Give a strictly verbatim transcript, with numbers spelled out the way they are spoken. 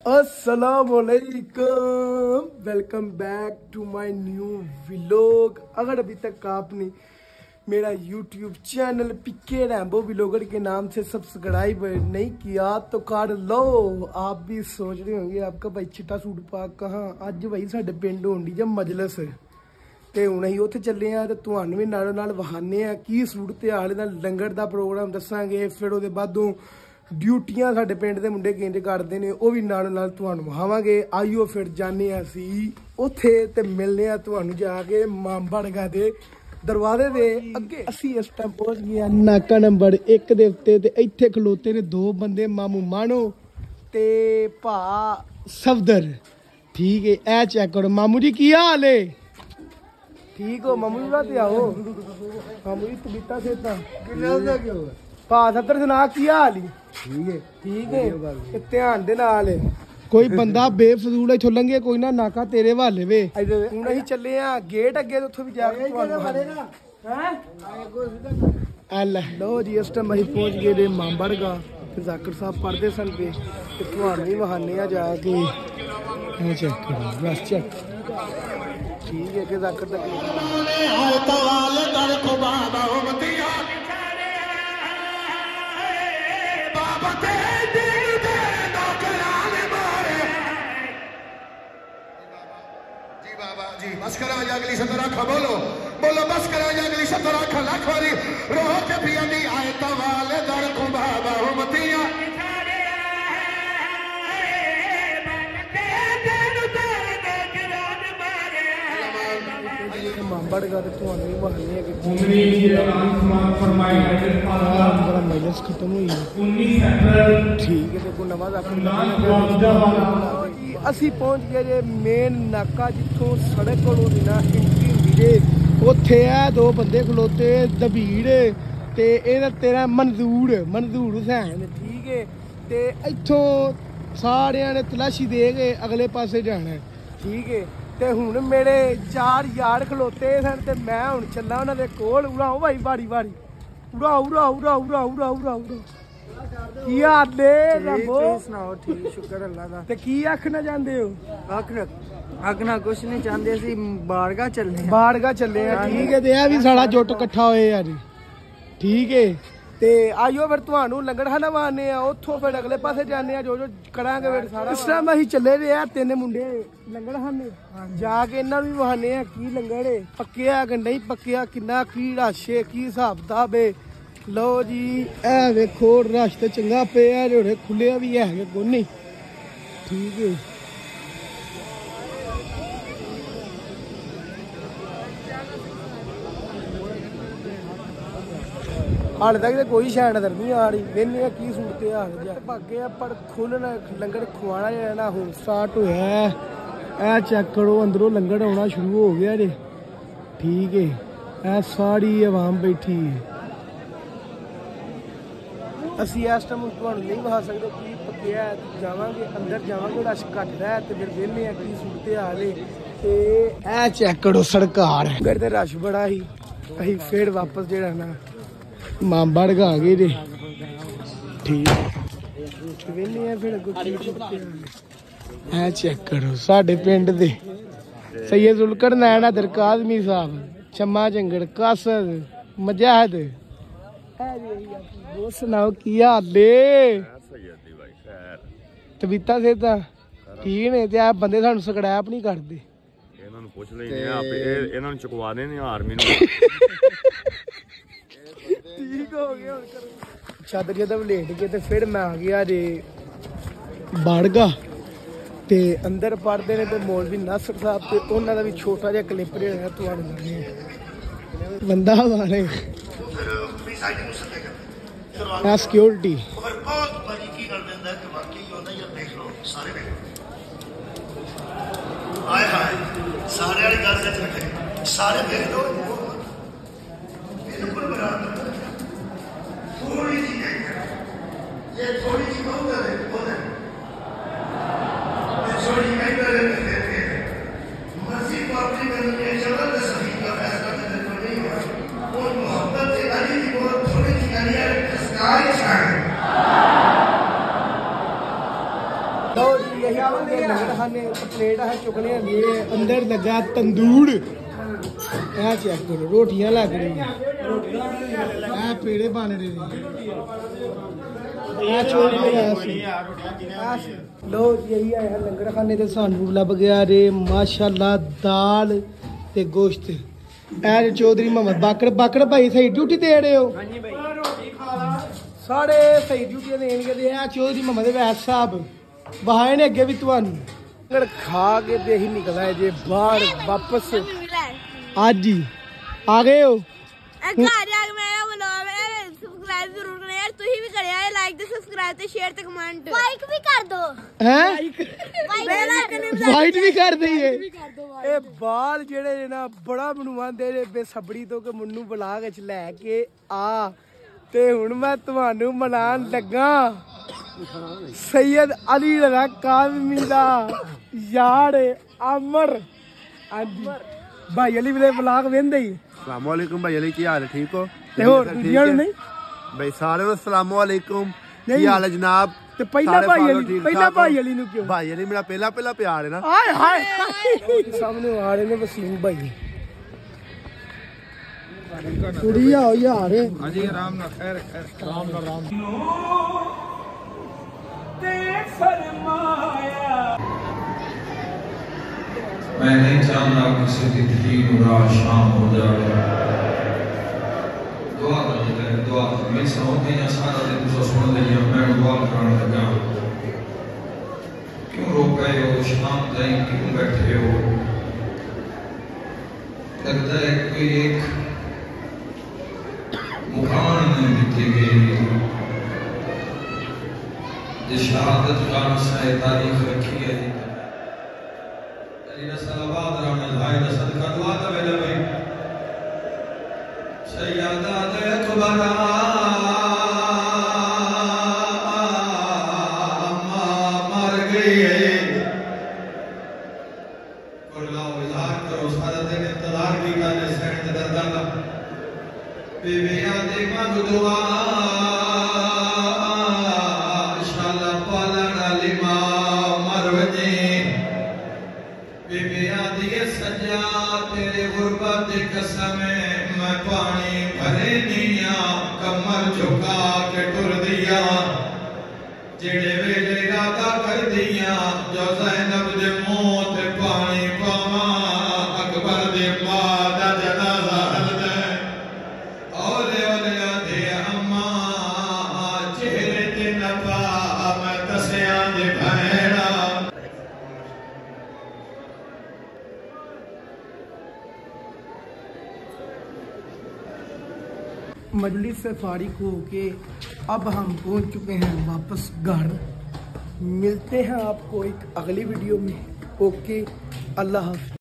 अस्सलामुअलैकुम, welcome back to my new vlog. अगर अभी तक आपने मेरा YouTube channel P K Rambo vlogger के नाम से सब्सक्राइब नहीं किया तो कर लो। आप भी सोच रहे होंगे आपका भाई चिट्टा सूट पा कहाँ। अज भाई साडे पिंड होंडी जब मजलस ते हुण असीं उत्थे चले आ ते तुहानूं भी नालों नाल वहाने आ की सूट ते हाले दा लंगर दा प्रोग्राम दसांगे। फिर उहदे बादों ड्यूटियां साडे पिंड दे मुंडे किंज करदे ने ओह भी नालों नाल तुहानूं वहावांगे। आइयो फिर जाने असीं उत्थे ते मिलने आ तुहानूं जाके मामबड़गा दे दरवाजे दे अगे। असीं इस टाइम पहुंच गए नाका नंबर एक दे उत्ते ते इत्थे खलोते ने दो बंदे, मामू मानो ते भा सफदर। ठीक है, ए चेक करो मामू जी की हाल है? ठीक हो मामू जी? ते आओ मामू जी तबीयत से भा सफदर सुना की हाल ही? ठीक है ठीक है, ध्यान दे नाल कोई बंदा बेफजूल इथों लंघे कोई ना नाका तेरे वाले वे। हुण असीं चले आ गेट अगे, उत्थों भी जाके लो जी। इस टाइम असीं पहुंच गए दे मामबड़गा ते जाकिर साहब पढ़दे सन पे ते तुहानूं भी वहाने आ जाके चेक करो बस चेक। ठीक है कि जाकिर तक बस करा अगली सतर आखा बोलो बोलो बस करा अगली सतर आखा लाख वाली रोह के पिया दी आए तवाले दर को बाबा हो मतिया मामबड़गा ते तुहानूं भी वहाने कि उन्नीस ऐलान समाप्त फरमाई है। बड़ा मजलिस खत्म हुई उन्नीस अप्रैल ठीक है। देखो नवा असी पहुंच गए जे मेन नाका जिथों सड़क कोलों दी ना एंट्री हुंदी जे। उत्थे है दो बंदे खलोते दबीड़ ते एदा तेरा मंजूर मंजूर हुसैन। ठीक है, ते इथों सारियां ने तलाशी दे के अगले पासे जाना है। ठीक है, ते हुण मेरे चार यार खलोते सन ते मैं हुण चला उन्हां दे कोल। उड़ाओ भाई बारी बारी उड़ाओ उड़ाओ उड़ाओ उड़ाओ उड़ाओ उड़ाओ की हाल है? सुनाओ ठीक शुक्र अल्लाह दा। ते की आखना चाहते हो? आखना आखना कुछ नहीं चाहते, असी बारगा चले बारगा चले हैं। ठीक है, ते ए भी साड़ा जुट इकट्ठा होए यार। ठीक है, ते आइयो फिर तुहानूं लंगर खाना वाने आ, उत्थों फिर अगले पासे जाने आ जो जो करांगे फिर सारा। इस टाइम असीं चले दे आ तिन मुंडे लंगर खाने जाके इन्हां नूं भी वहाने आ की लंगर है पक्किया कि नहीं पक्किया, किन्ना की रश है, की हिसाब किताब है। लो जी ए वेखो रश तो चंगा पे जोड़े खुले भी है कोनी। ठीक है, हाले तक तो कोई शैड नजर नहीं आ रही। वेने की सूरत हाल भागे पर खुलना लंगर खुआना जो ना हूँ स्टार्ट होया। ए चेक करो अंदरों लंगर आना शुरू हो गया जे। ठीक है, ए सारी आवाम बैठी है। असी इस टाइम तुहानूं नहीं विखा सकते की पक्किया जावांगे अंदर जावांगे रश घट रहा है तो फिर वेने की सूरत हाल है। ते ए चेक करो सरकार अगर तो रश बड़ा ही असीं फिर वापस जेड़ा ना मामबड़गा आ गए जे। ठीक वेने फिर ए चेक करो साडे पिंड दे सैयद जुल्कर नैन अदर काज़मी साहब, शम्मा जंगड़, कासद, मजाहद। वो सुनाओ की हाल है? तबीयत से ठीक ने ते बंदे सानूं सब्सक्राइब नहीं करते। इन्हां नूं पुछ लैने आ आपे इन्हां नूं चुकवा देने आर्मी नूं। ठीक हो गया चादर जब लेट गए तो फिर मैं आ गया जे बाड़गा ते अंदर पढ़ते ने तो मौलवी नासर साहब ते उन्हां दा भी छोटा जिहा क्लिप जेह्ड़ा तुहानूं दिंदे बंदा मारे आ सिक्योरिटी बहुत बारीकी कर देंदा कि वाकई होंदा या देख लो सारे देख हाय हाय सारे वाली गल सच रखे सारे देख लो बिल्कुल बराबर थोड़ी सी ये थोड़ी सी बहुत है बहुत है थोड़ी मेंटल मर्जी पार्टी में ये जबरदस्त सही का फैसला करने को नहीं हुआ और मोहब्बत अली की बहुत थोड़ी सी अली स्काई छाड़। तो यही लंगर खाने प्लेट है चुकने ये अंदर लगा तंदूर ऐ चेक करो रोटियां लग रही हैं ऐ पेड़े बन रहे हैं लो यही आया लंगर खाने ते सानू लभ गया रे माशाल्लाह दाल ते गोश्त ऐ चौधरी मोहम्मद बाकड़ बाकड़ भाई सही ड्यूटी दे रहे हो साढ़े सही ड्यूटी देंगे ते ऐ चौधरी मोहम्मद वैस साहब बहाए ने अगे भी तुहानू लंगर खा के ते ही निकला है जे बाहर वापस आज ही आ गए हो सब्सक्राइब जरूर करें यार तुही भी करें यार लाइक ते सब्सक्राइब ते शेयर ते कमेंट लाइक भी कर दो हैं बेल आइकन भी वाइट भी कर दईए ए बाल जेड़े ना बड़ा ਮੈਨੂੰ ਆਂਦੇ ਨੇ ਬੇਸਬਰੀ ਤੋਂ ਕਿ ਮੈਨੂੰ ਬੁਲਾ ਕੇ ਲੈ ਕੇ ਆ ਤੇ ਹੁਣ ਮੈਂ ਤੁਹਾਨੂੰ ਮਨਾਉਣ ਲੱਗਾ सैयद अली रजा काज़मी दा यार अमर भाई अली वाले ब्लॉग वेंदे ही अस्सलाम वालेकुम भाई अली की हाल है ठीक हो ते होर दूजियां नहीं भाई सारे को अस्सलाम वालेकुम की हाल है जनाब ते पहला भाई अली पहला भाई अली नु क्यों भाई अली मेरा पहला पहला प्यार है ना हाय हाय सामने आ रहे ने वसीम भाई कुड़ी आओ यार हां जी आराम ना खैर खैर राम ना राम मैं नहीं चाहता किसी की दिन रात शाम हो जाए दुआ करते हैं दुआ मैं समझते हैं सारा दिन तो सुन लिया मैं दुआ कराने लगा क्यों रो गए हो शाम तक क्यों बैठे हो लगता है कोई एक मुकान नहीं दी गई जिस शहादत का नस्ल तारीख रखी है अली सलावत राम जाहिर सदका दुआ दा वेले भाई सैयदा दे कुबरा मर गई है कुल्ला इजहार करो सारा दिन इंतजार की करने सहन दर्दा का बीबियां दे मंग दुआ गुरबत कसम मैं पानी भरे दिया कमर झुका के टुर दिया जेड़े वेले इरादा कर दिया जो ज़ैनब दे मुंह ते पानी पावा अकबर दे बाद जनाजा हलदा ओले ओले आधे अम्मा चेहरे ते नपा मैं दसिया दे भैड़ा मजलिस से फारिग होके अब हम पहुंच चुके हैं वापस घर। मिलते हैं आपको एक अगली वीडियो में। ओके, अल्लाह हाफ़िज़।